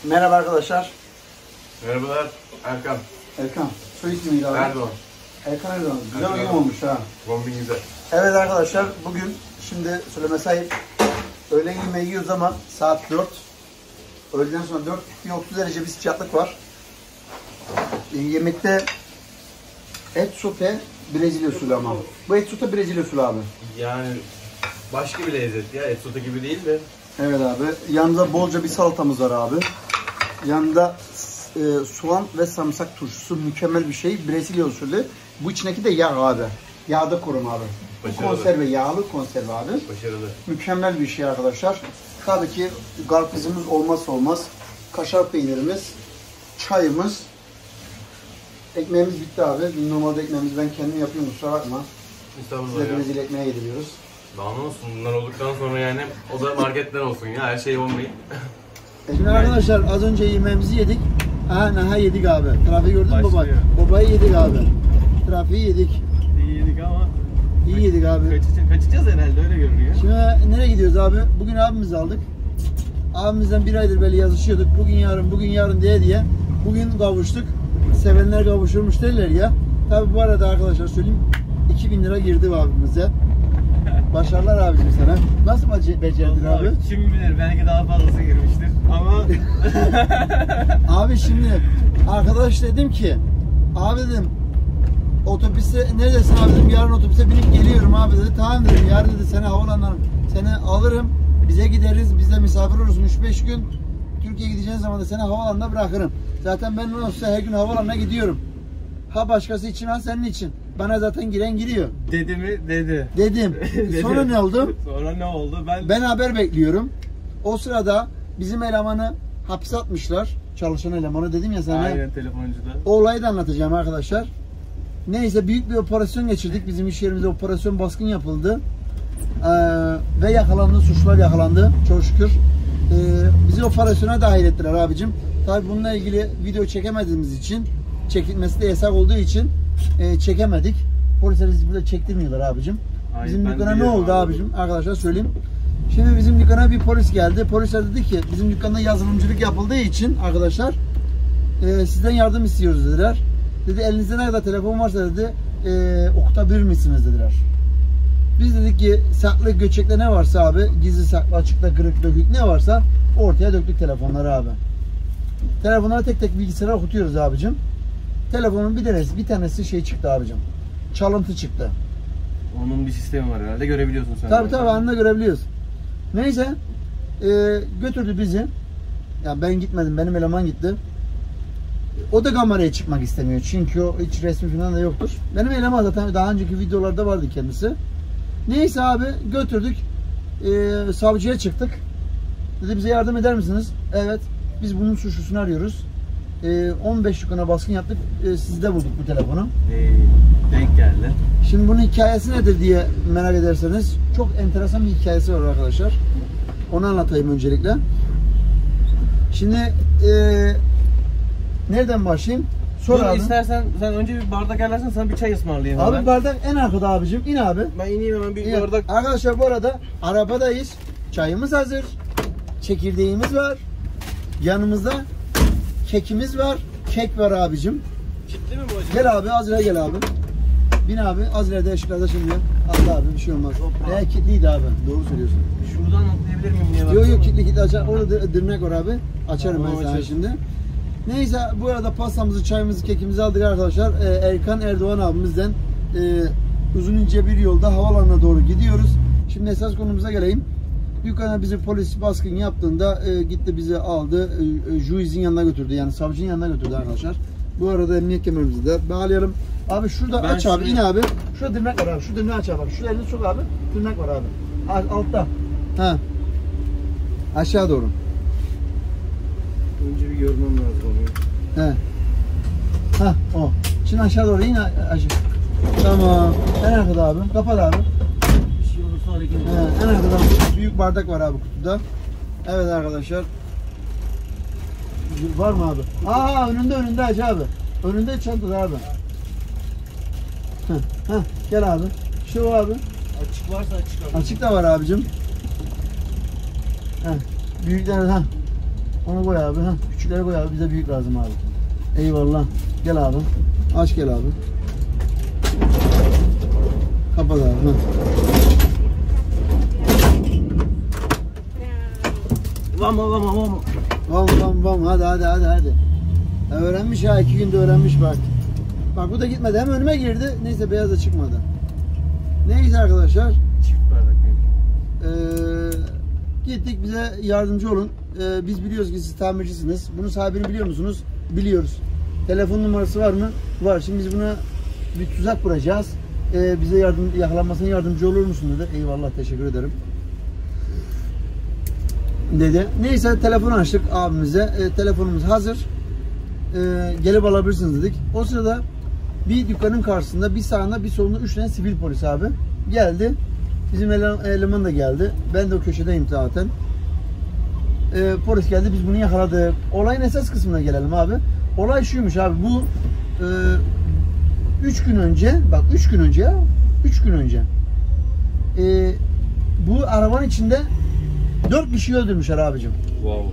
Merhaba arkadaşlar. Merhabalar Erkan. Erkan. Soy ismi neydi abi? Erdoğan. Erkan Erdoğan. Güzel Erkan. uyum olmuş ha. Kombin güzel. Evet arkadaşlar, bugün şimdi söyleme sahip öğlen yemeği yiyoruz ama saat 4. Öğleden sonra 4, 30 derece bir sıcaklık var. Yemekte et sote Brezilya usulü ama. Bu et sote Brezilya usulü abi. Yani başka bir lezzet ya. Et sote gibi değil de. Evet abi. Yanında bolca bir salatamız var abi. Yanında soğan ve sarımsak turşusu, mükemmel bir şey. Brezilya usulü. Bu içindeki de yağ abi. Yağda kurum abi. Bu konserve, yağlı konserve abi. Başarılı. Mükemmel bir şey arkadaşlar. Tabii ki karpuzumuz olmazsa olmaz. Kaşar peynirimiz, çayımız. Ekmeğimiz bitti abi. Normalde ekmeğimizi ben kendim yapıyorum, kusura bakma. Estağfurullah Size ya. Brezilya ekmeği yediriyoruz. Daha ne olsun bunlar olduktan sonra yani o da marketten olsun ya. Her şey olmayın. Şimdi arkadaşlar az önce yemeğimizi yedik. Aha yedik abi. Trafiği gördün mü baba? Başlıyor. Babayı yedik abi. Trafiği yedik. İyi yedik ama İyi yedik abi. kaçacağız herhalde, öyle görünüyor. Şimdi nereye gidiyoruz abi? Bugün abimizi aldık. Abimizden bir aydır böyle yazışıyorduk. Bugün yarın diye. Bugün kavuştuk. Sevenler kavuşurmuş derler ya. Tabi bu arada arkadaşlar söyleyeyim. 2000 lira girdi abimize. Başarılar abicim sana. Nasıl becerdin Vallahi abi? Kim bilir, belki daha fazlası girmiştir ama Abi şimdi arkadaş dedim ki, abi dedim otobüse neredesin abi dedim, yarın otobüse binip geliyorum abi dedi. Tamam dedim, yarın dedi seni havalanlarım, seni alırım, bize gideriz, bizde misafir olursun 3-5 gün, Türkiye'ye gideceğin zaman da seni havalanına bırakırım. Zaten ben olsa her gün havalanına gidiyorum. Ha başkası için ha senin için. Bana zaten giren giriyor. dedi mi? Dedi. Dedim. Dedi. Sonra ne oldu? Sonra ne oldu? Ben haber bekliyorum. O sırada bizim elemanı hapse atmışlar. Çalışan elemanı dedim ya sana. Aynen, telefoncuda. O olayı da anlatacağım arkadaşlar. Neyse büyük bir operasyon geçirdik. Bizim iş yerimizde operasyon baskın yapıldı. Ve yakalandı. Suçlular yakalandı. Çok şükür. Bizi operasyona dahil ettiler abicim. Tabi bununla ilgili video çekemediğimiz için, çekilmesi de yasak olduğu için çekemedik. Polisler bizi burada çektirmiyorlar abicim. Aynen, Bizim ben dükkana ne biliyorum oldu abi. abicim? Arkadaşlar söyleyeyim. Şimdi bizim dükkana bir polis geldi. Polisler dedi ki bizim dükkanda yazılımcılık yapıldığı için arkadaşlar sizden yardım istiyoruz dediler. Dedi elinizde ne kadar telefon varsa dedi okutabilir misiniz dediler. Biz dedik ki saklı göçekte ne varsa abi, gizli saklı, açıkta, kırık, dökük ne varsa ortaya döktük telefonları abi. Telefonları tek tek bilgisayara okutuyoruz abicim. Telefonun bir tanesi şey çıktı abicim. Çalıntı çıktı. Onun bir sistemi var herhalde, görebiliyorsun sen. Tabii anında görebiliyoruz. Neyse götürdü bizi. Yani ben gitmedim, benim eleman gitti. O da kameraya çıkmak istemiyor çünkü o hiç resmi falan da yoktur. Benim eleman zaten daha önceki videolarda vardı kendisi. Neyse abi götürdük. Savcıya çıktık. Dedi bize yardım eder misiniz? Evet. Biz bunun suçlusunu arıyoruz. 15 dükkana baskın yaptık. Sizde bulduk bu telefonu. Denk geldi. Şimdi bunun hikayesi nedir diye merak ederseniz çok enteresan bir hikayesi var arkadaşlar. Onu anlatayım öncelikle. Şimdi nereden başlayayım? Dur, Abi. istersen sen önce bir bardak ayarlarsan sana bir çay ısmarlayayım. Abi hemen. bardak en arkada abicim. İn abi. Ben ineyim hemen bir İn. bardak. Arkadaşlar bu arada arabadayız. Çayımız hazır. Çekirdeğimiz var. Yanımızda kekimiz var. Kek var abicim. Kilitli mi bu acaba? Gel abi, Azra gel abi. Bin abi, az ileride ışıklarda şimdi. Allah abi bir şey olmaz. Kilitliydi abi. Doğru söylüyorsun. Şuradan atlayabilir miyim diye Yok kilitli açar. Orada dırnak var abi. Açarım Tamam, ben sana açarım. şimdi. Neyse bu arada pastamızı, çayımızı, kekimizi aldık arkadaşlar. Erkan Erdoğan abimizden uzun ince bir yolda havalanına doğru gidiyoruz. Şimdi esas konumuza geleyim. Dükkana bizi polis baskın yaptığında gitti bizi aldı. Juiz'in yanına götürdü. Yani savcının yanına götürdü arkadaşlar. Bu arada emniyet kemerimizi de bağlayalım. Abi şurada aç abi, in abi. Şurada dırnak var abi. Şu dırnağı aç abi. Şu elini sok abi. Dırnak var abi. Altta. Ha. Aşağı doğru. Önce bir görmem lazım onu. He. Ha o. Şimdi aşağı doğru in aşağı. Tamam. En arkada abi. Kapat abi. Bir şey olursa hareket edin. En arkada büyük bardak var abi kutuda. Evet arkadaşlar. Var mı abi? Önünde aç abi. Önünde çantada abi. Gel abi. Şu abi. Açık varsa açık abi. Açık da var abicim. Büyükler Onu koy abi. Heh, küçükleri koy abi. Bize büyük lazım abi. Eyvallah. Gel abi. Aç gel abi. Kapat abi. Heh. Vam. Vam. Hadi. Ya öğrenmiş ha. 2 günde öğrenmiş bak. Bak bu da gitmedi. Hem önüme girdi. Neyse beyaz da çıkmadı. Neyse arkadaşlar. Çift bardak. Gittik bize yardımcı olun. Biz biliyoruz ki siz tamircisiniz. Bunun sahibini biliyor musunuz? Biliyoruz. Telefon numarası var mı? Var. Şimdi biz buna bir tuzak kuracağız. Bize yakalanmasına yardımcı olur musun dedi. Eyvallah teşekkür ederim. Dedi. Neyse telefonu açtık abimize. Telefonumuz hazır. Gelip alabilirsiniz dedik. O sırada bir dükkanın karşısında bir sağında bir solunda 3 tane sivil polis abi geldi. Bizim eleman da geldi. Ben de o köşedeyim zaten. Polis geldi. Biz bunu yakaladık. Olayın esas kısmına gelelim abi. Olay şuymuş abi. Bu 3 gün önce bak 3 gün önce bu arabanın içinde 4 kişi öldürmüşler abicim. Wow.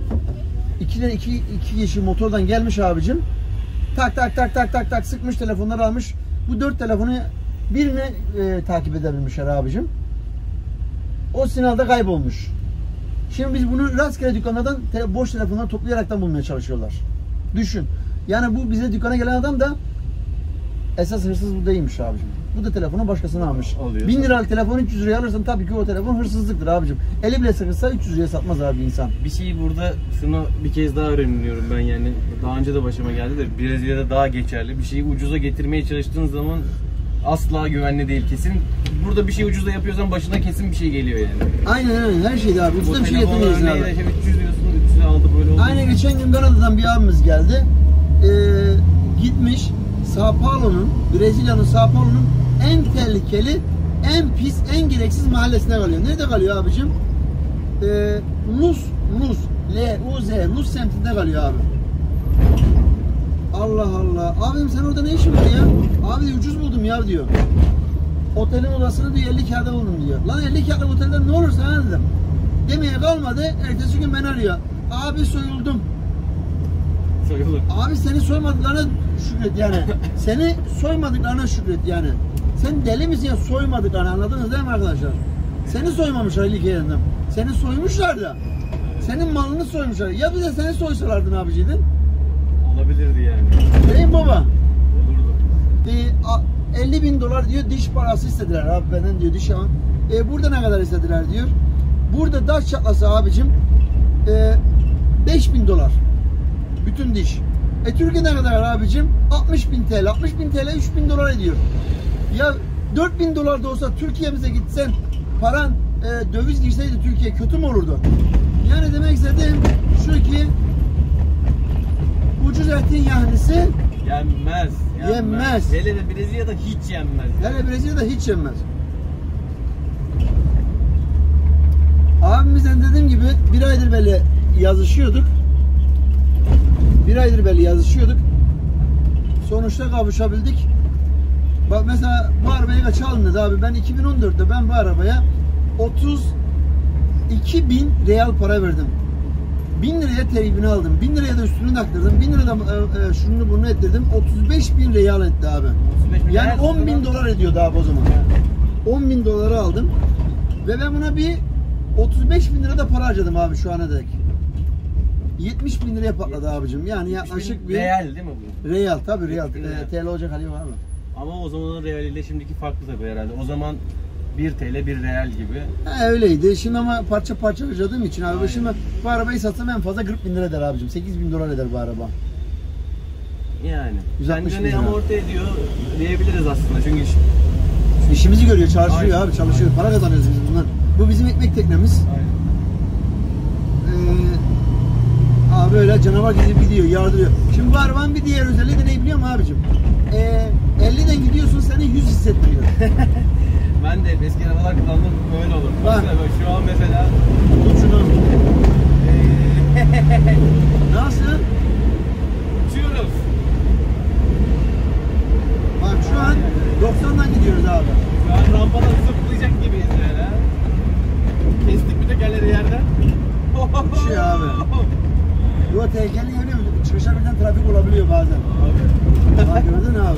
İki kişi motordan gelmiş abicim. Tak sıkmış, telefonları almış. Bu 4 telefonu birini takip edebilmişler abicim. O sinyalde kaybolmuş. Şimdi biz bunu rastgele dükkanlardan boş telefonları toplayaraktan bulmaya çalışıyorlar. Düşün. Yani bu bize dükkana gelen adam da esas hırsız bu değilmiş abicim. Bu da telefonu başkasına almış. 1000 liralık telefonu 300 liraya alırsan tabii ki o telefon hırsızlıktır abicim. Eli bile sıkışsa 300 liraya satmaz abi insan. Bir şey burada şunu bir kez daha öğreniyorum ben yani. Daha önce de başıma geldi de Brezilya'da daha geçerli. Bir şeyi ucuza getirmeye çalıştığın zaman asla güvenli değil kesin. Burada bir şey ucuza yapıyorsan başına kesin bir şey geliyor yani. Aynen her şeyde abi. Ucuza bir şey getirmiyorsun abi. 300 diyorsun 300'e aldı böyle oldu. Aynen geçen gün Kanada'dan bir abimiz geldi. Gitmiş Sao Paulo'nun, Brezilya'nın Sao Paulo'nun en tehlikeli, en pis, en gereksiz mahallesine kalıyor. Nerede kalıyor abicim? Luz Luz semtinde kalıyor abi. Allah. Abim sen orada ne işin var ya? Abi diyor, ucuz buldum ya diyor. Otelin odasını diyor 50 kağıda buldum diyor. Lan 50 kağıda otelden ne olursa ha dedim. Demeye kalmadı. Ertesi gün beni arıyor. Abi soyuldum. Soyulur. Abi seni soymadıklarına şükret yani. Seni soymadıklarına şükret yani. Sen deli misin ya, soymadıklarını, anladınız değil mi arkadaşlar? Seni soymamışlar ilk yerinden. Seni soymuşlar da. Senin malını soymuşlar. Ya bize seni soysalardı ne yapacaktın? Olabilirdi yani. Değil mi baba? Olurdu. 50.000 dolar diyor diş parası istediler abi benden diyor diş ama. Burada ne kadar istediler diyor. Burada daş çatlası abicim 5.000 dolar. Bütün diş. Türkiye'de ne kadar abicim? 60.000 TL. 60.000 TL 3.000 dolar ediyor. Ya 4.000 dolar da olsa Türkiye'mize gitsen paran döviz girseydi Türkiye kötü mü olurdu? Yani demek istediğim şu ki ucuz etin yahnisi yenmez. Hele de Brezilya'da hiç yenmez. Hele Brezilya'da hiç yenmez. Abimizden dediğim gibi bir aydır böyle yazışıyorduk. Sonuçta kavuşabildik. Bak mesela bu arabayı kaç aldın dedi abi. Ben 2014'te ben bu arabaya 32.000 real para verdim. 1000 liraya teybini aldım. 1000 liraya da üstünü taktırdım. 1000 liraya da şunu bunu ettirdim. 35.000 real etti abi. Yani 10.000 dolar ediyordu abi o zaman. 10.000 doları aldım. Ve ben buna bir 35.000 lira da para harcadım abi şu ana dek. 70.000 liraya patladı abicim. Yani yaklaşık bir... Real değil mi bu? Real tabii real. TL olacak hali var mı? Ama o zamanın realiyle şimdiki farklı tabii herhalde. O zaman 1 TL 1 real gibi. Öyleydi. Şimdi ama parça harcadığım için abi. Şimdi bu arabayı satsam en fazla 40.000 lira eder abicim. 8.000 dolar eder bu araba. Yani. 160 kendini amorti ediyor diyebiliriz aslında. Çünkü işimizi görüyor, çalışıyor abi, çalışıyor. Para kazanıyoruz biz bundan. Bu bizim ekmek teknemiz. Aynen. Abi böyle canavar gidip gidiyor, yardırıyor. Şimdi bu arabanın bir diğer özelliği de ne biliyor musun abicim? 50'den gidiyorsun, seni 100 hissettiriyor. Ben de eski arabalar kullandım, böyle olur. Bak şu an mesela... şunu. Nasıl? Uçuyoruz. Bak şu an 90'dan gidiyoruz abi. Şu an rampadan zıplayacak gibiyiz yani. Kestik bir tekerleri yerden. Şey abi. Yo tehlikeli yani çıkışa birden trafik olabiliyor bazen. Bak gördün abi.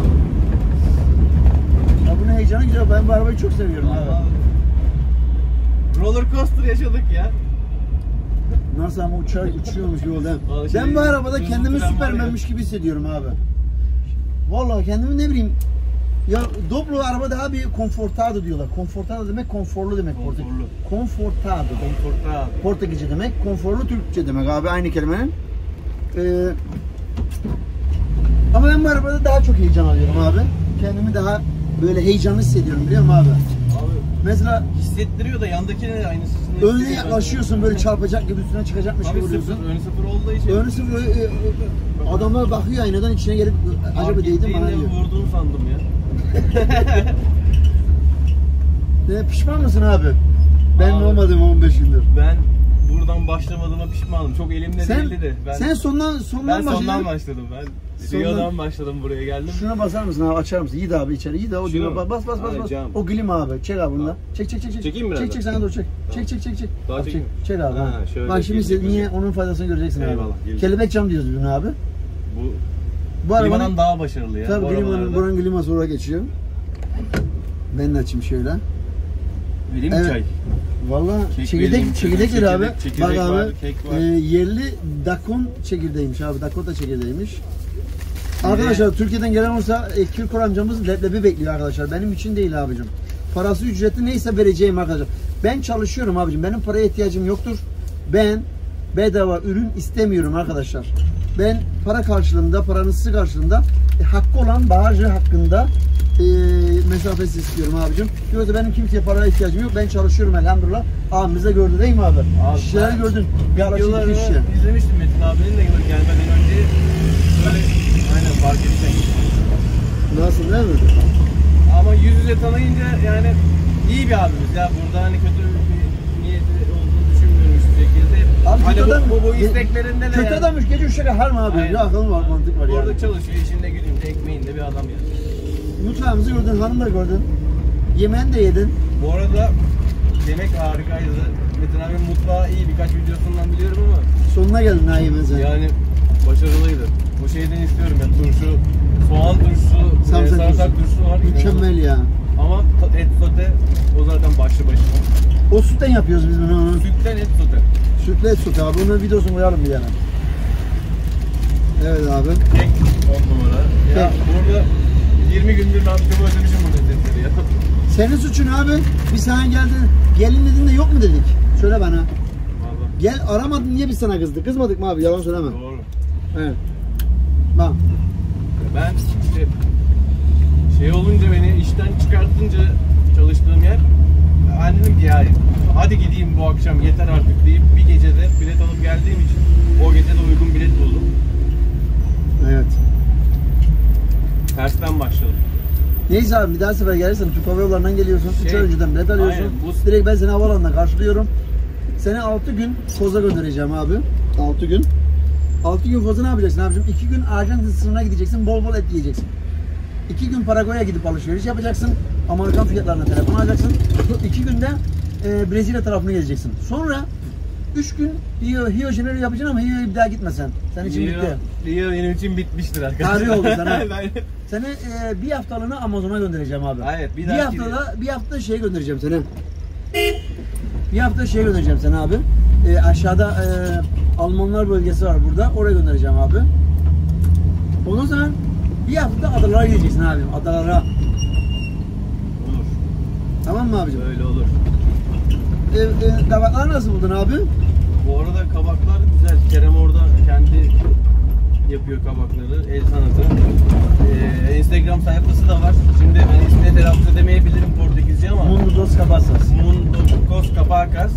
Ya bunun heyecanı güzel. Ben bu arabayı çok seviyorum abi. Roller coaster yaşadık ya. Nasıl ama uçuyormuş yolda. Vallahi Ben bu arabada hızlı kendimi tren var süpermenmiş gibi hissediyorum abi. Vallahi kendimi ne bileyim. Ya Doblo araba daha bir confortado diyorlar. Confortado demek konforlu demek. Konforlu. Confortado. Konforta. Portekizce demek, konforlu Türkçe demek abi aynı kelimenin. Ama ben bu arabada daha çok heyecan alıyorum abi. Kendimi daha böyle heyecanlı hissediyorum biliyor musun abi? Abi Mesela hissettiriyor da yandakine de aynısını önüne yaklaşıyorsun böyle çarpacak gibi üstüne çıkacakmış gibi Abi oluyorsun. sıfır, ön sıfır olduğu için. Önü sıfır adamlar bakıyor aynadan içine gelip acaba değdi mi bana diyor. Vurduğunu sandım ya. Pişman mısın abi? Ben Abi, olmadım 15 gündür. Ben buradan başlamadığıma pişmanım. Çok elimde değildi de. Sen sondan başladım ben. Sondan- Rio'dan başladım buraya geldim. Şuna basar mısın abi açar mısın? Yiğit abi içeri. Yiğit abi o Şunu düğme mu? bas. Alacağım. O glim abi. Çek abi bunu da. Çek. Çekeyim mi biraz Çek daha? sana doğru çek. Tamam. Çek. Daha Abi, çekeyim. çek abi. Ha, Ha. şöyle Bak şimdi gelecek, niye gelecek. onun faydasını göreceksin Eyvallah, abi. gelecek. Kelebek cam diyoruz bunu abi. Bu arabanın klimadan daha başarılı ya. tabii bu arabalarda. buranın klima sonra geçiyor. Ben de açayım şöyle. Vereyim mi Evet. çay? Vallahi Kek vereyim, çekirdektir abi. çekirdek Bak abi var, kek var. yerli Dakon çekirdeğiymiş abi. Dakota çekirdeğiymiş. Arkadaşlar Türkiye'den gelen olursa Kirkor amcamız leblebi bekliyor arkadaşlar. Benim için değil abicim. Parası ücretli neyse vereceğim arkadaşlar. Ben çalışıyorum abicim. Benim paraya ihtiyacım yoktur. Ben bedava ürün istemiyorum arkadaşlar. Ben para karşılığında, paranızı karşılığında hakkı olan bağcı hakkında mesafesi istiyorum abicim. Yoksa benim kimseye paraya ihtiyacım yok. Ben çalışıyorum elhamdülillah. Abimiz de gördü değil mi abi? Abi, İşleri gördün. Videolarını Bir işçi. izlemiştim Metin abinin de gelmeden önce. Böyle aynen fark ettim. Nasıl değil mi? Ama yüz yüze tanıyınca yani iyi bir abimiz ya. Burada hani kötü bir niyeti olduğunu düşünmüyorum hiçbir şekilde. Abi Hani kötü adam, bu isteklerinde de kötü yani. adammış gece 3'e kadar mı abi? Aynen. Ya akıllı var, mantık var Orada yani. çalışıyor, işinde gücünde, ekmeğinde bir adam yani. Mutfağımızı gördün, hanım da gördün. Yemeğini de yedin. Bu arada yemek harikaydı. Metin abinin mutfağı iyi, birkaç videosundan biliyorum ama Sonuna geldin ha yemeğin sen. yani başarılıydı. Bu şeyden istiyorum ya, turşu, soğan turşusu, sarımsak turşusu var. Mükemmel ya. Ama et sote o zaten başlı başına. O sütten yapıyoruz biz bunu. Sütten et sote. Sütle et sütü abi. Onun videosunu koyalım bir yana. Evet abi. Kek 10 numara. Ya burada 20 gündür ben çok özlemişim bu lezzetleri ya. Senin suçun abi. Biz sana gelin dedin de yok mu dedik? Söyle bana. Vallahi. Gel aramadın niye biz sana kızdık? Kızmadık mı abi? Yalan söyleme. Doğru. Evet. Bak. Ben işte şey olunca beni işten çıkartınca çalıştığım yer ben dedim ki ya hadi gideyim bu akşam yeter artık deyip bir gecede bilet alıp geldiğim için o gece de uygun bilet buldum. Evet. Tersten başladım. Neyse abi bir daha sefer gelirsen Türk Hava Yolları'ndan geliyorsun. 3 ay önceden bilet alıyorsun. aynen, Direkt ben seni havaalanına karşılıyorum. Seni 6 gün Foz'a göndereceğim abi. 6 gün. 6 gün Foz'a ne yapacaksın abicim? 2 gün Arjantin sınırına gideceksin. Bol bol et yiyeceksin. 2 gün Paraguay'a gidip alışveriş yapacaksın. Amerikan fiyatlarına telefon alacaksın. 2 günde Brezilya tarafını gezeceksin. Sonra 3 gün Rio de Janeiro yapacaksın ama Rio'ya bir daha gitmesen. Senin için bitti. Rio benim için bitmiştir arkadaşlar. Tarih oldu sana. Aynen. Seni bir haftalığına Amazon'a göndereceğim abi. Evet, bir hafta şeye göndereceğim seni. Bir hafta şeye göndereceğim seni abi. Aşağıda Almanlar bölgesi var burada. Oraya göndereceğim abi. Ondan sonra bir hafta adalara gideceksin abi. Adalara. Olur. Tamam mı abicim? Öyle olur. Kabakları nasıl buldun abi? Bu arada kabaklar güzel. Kerem orada kendi yapıyor kabakları. El sanatı. Instagram sayfası da var. Şimdi ben ismini telaffuz edemeyebilirim Portekizce ama Mundo dos Cabasas. Mundo dos Cabacas.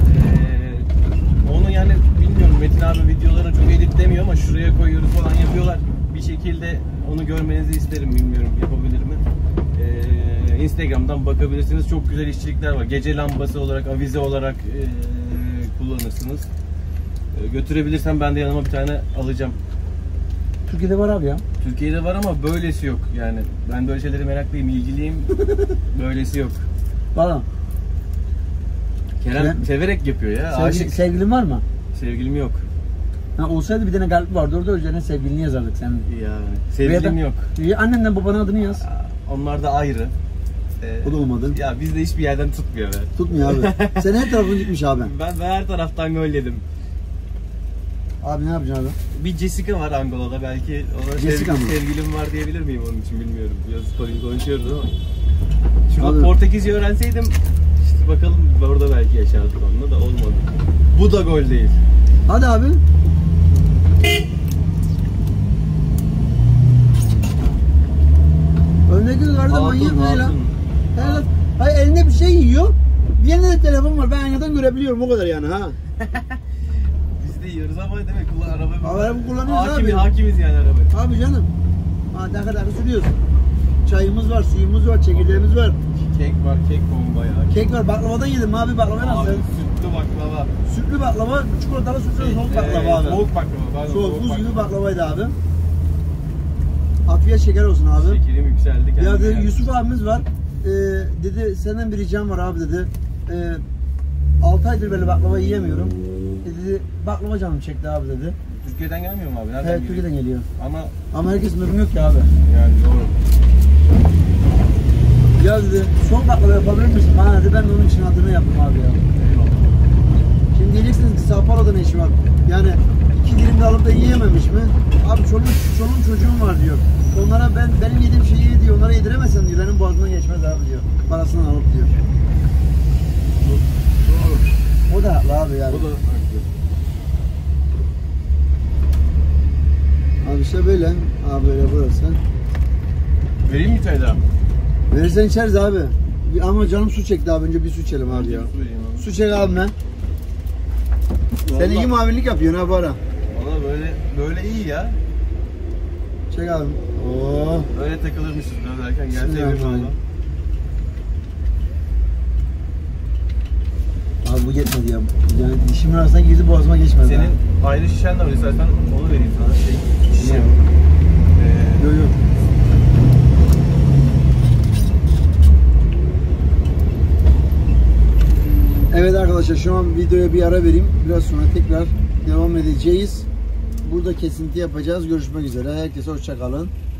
Onu yani bilmiyorum, Metin abi videolarını çok editlemiyor ama şuraya koyuyoruz falan yapıyorlar. Bir şekilde onu görmenizi isterim, bilmiyorum yapabilir mi? Instagram'dan bakabilirsiniz. Çok güzel işçilikler var. Gece lambası olarak, avize olarak kullanırsınız. Götürebilirsem ben de yanıma bir tane alacağım. Türkiye'de var abi ya. Türkiye'de var ama böylesi yok yani. Ben böyle şeylere meraklıyım, ilgiliyim. Böylesi yok. Valla. Kerem severek yapıyor ya. Aşık. Sevgilin var mı? Sevgilim yok. Ha, olsaydı bir tane kalp vardı orada üzerine sevgilini yazardık senin. Yani sevgilim yok. Annenden babanın adını yaz. Onlar da ayrı. O da olmadı. Ya bizde hiçbir yerden tutmuyor be. Tutmuyor abi. Sen her tarafın gitmiş abi. Ben her taraftan gol yedim. Abi ne yapacaksın abi? Bir Jessica var Angola'da, belki ona Jessica mı? sevgilim var diyebilir miyim onun için bilmiyorum. Biraz konuşuyoruz ama. Şurada Abi. Portekizce öğrenseydim işte bakalım orada belki yaşardık onunla da olmadı. Bu da gol değil. Hadi abi. Öndeki yukarıda manyak ne lan? Evet. Hayır elinde bir şey yiyor. Bir yerinde de telefon var. Ben aynadan görebiliyorum o kadar yani ha. Biz de yiyoruz ama demek araba Araba kullanıyoruz abi. Hakimiz yani araba. Abi canım. Ha dakika sürüyoruz. Çayımız var, suyumuz var, çekirdeğimiz var. Kek var, kek bomba ya. Kek var, baklavadan yedim abi, baklava nasıl? Abi sütlü baklava. Sütlü baklava, çikolatalı sütlü soğuk baklava abi. Soğuk baklava. Soğuk, buz gibi baklavaydı abi. Afiyet şeker olsun abi. Şekerim yükseldi. Ya dedi, Yusuf abimiz var. Dedi senden bir ricam var abi dedi. 6 aydır böyle baklava yiyemiyorum. Dedi baklava canım çekti abi dedi. Türkiye'den gelmiyor mu abi? Nereden Evet geliyor? Türkiye'den geliyor. Ama herkesin ürünü yok ki abi. yani doğru. Ya dedi son baklava yapabilir misin? Bana dedi, ben de onun için adını yaptım abi ya. Eyvallah. Şimdi diyeceksiniz ki Sao Paulo'da ne işi var? Yani 2 dilim de alıp da yiyememiş mi? Abi çoluğum çocuğum var diyor. Onlara benim yediğim şeyi ye diyor. Onlara yediremezsen diyor. Benim boğazımdan geçmez abi diyor. Parasını alıp diyor. Doğru. O da haklı abi yani. O da haklı. Abi işte böyle. Abi böyle burası. Vereyim mi çay daha? Verirsen içeriz abi. Ama canım su çekti abi. Önce bir su içelim abi ya. Su vereyim abi. Su çek abi ben. Sen Vallahi- iyi muavinlik yapıyorsun ha bu ara. Valla böyle iyi ya. Çek abi. Oo. Öyle takılırmışız biraz erken gelseydik Bismillahirrahmanirrahim. valla. Abi bu yetmedi ya. Yani dişimin arasına girdi boğazıma geçmedi. Senin ha. ayrı şişen de var istersen onu vereyim sana. Şişe. Yok yok. Evet arkadaşlar şu an videoya bir ara vereyim. Biraz sonra tekrar devam edeceğiz. Burada kesinti yapacağız. Görüşmek üzere. Herkese hoşça kalın.